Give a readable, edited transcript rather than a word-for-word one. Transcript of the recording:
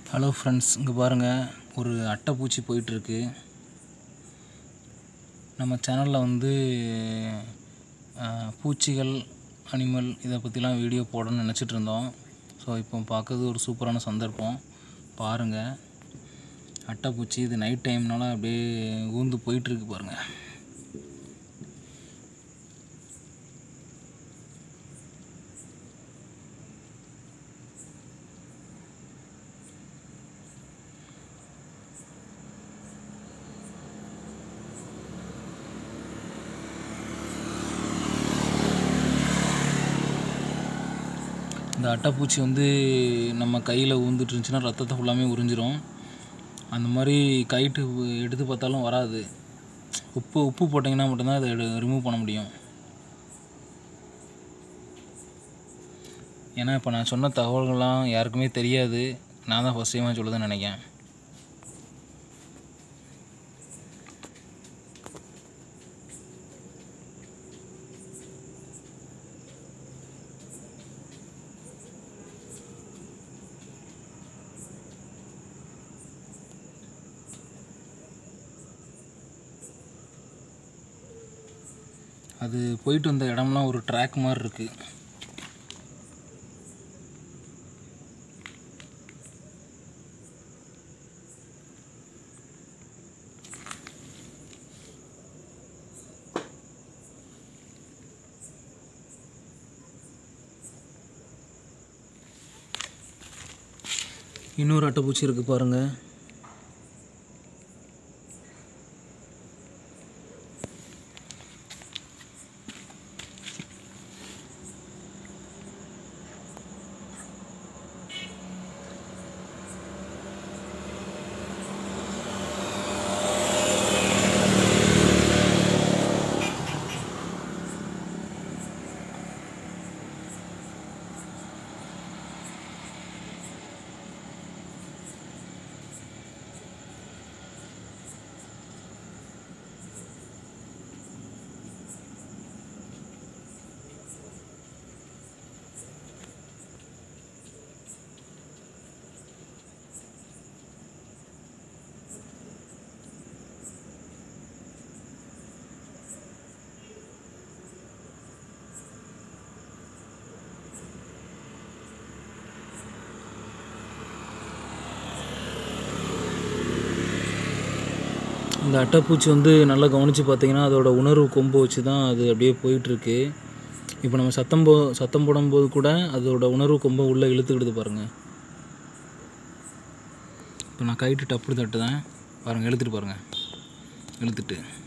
Hello friends, இங்கே பாருங்கள், ஒரு அட்டைப்பூச்சி போயிட்டுருக்கு. நம்ம சேனலில் வந்து பூச்சிகள், அனிமல் இதை பற்றிலாம் வீடியோ போடணும்னு நினச்சிட்டு இருந்தோம். ஸோ இப்போ பார்க்குறது ஒரு சூப்பரான சந்தர்ப்பம். பாருங்கள், அட்டைப்பூச்சி இது நைட் டைம்னால அப்படியே ஊந்து போயிட்டுருக்கு பாருங்கள். இந்த அட்டைப்பூச்சி வந்து நம்ம கையில் ஊந்துட்டு இருந்துச்சுன்னா ரத்தத்தை ஃபுல்லாமே உறிஞ்சிரும். அந்த மாதிரி கைட்டு எடுத்து பார்த்தாலும் வராது. உப்பு போட்டிங்கன்னா மட்டும்தான் அதை ரிமூவ் பண்ண முடியும். ஏன்னா இப்போ நான் சொன்ன தகவல்கள்லாம் யாருக்குமே தெரியாது. நான் தான் ஃபஸ்ட் டைமாக சொல்லுதுன்னு நினைக்கிறேன். அது போயிட்டு வந்த இடம்லாம் ஒரு ட்ராக் மாதிரி இருக்குது. இன்னொரு அட்டைப்பூச்சி இருக்குது பாருங்கள். இந்த அட்டைப்பூச்சி வந்து நல்லா கவனித்து பார்த்தீங்கன்னா அதோட உணர்வு கொம்பை வச்சு தான் அது அப்படியே போயிட்டுருக்கு. இப்போ நம்ம சத்தம் போடும்போது கூட அதோட உணர்வு கொம்பை உள்ளே இழுத்துக்கிடுது பாருங்கள். இப்போ நான் கைட்டு டப்பு தட்டுதான் பாருங்கள், இழுத்துட்டு பாருங்கள், இழுத்துட்டு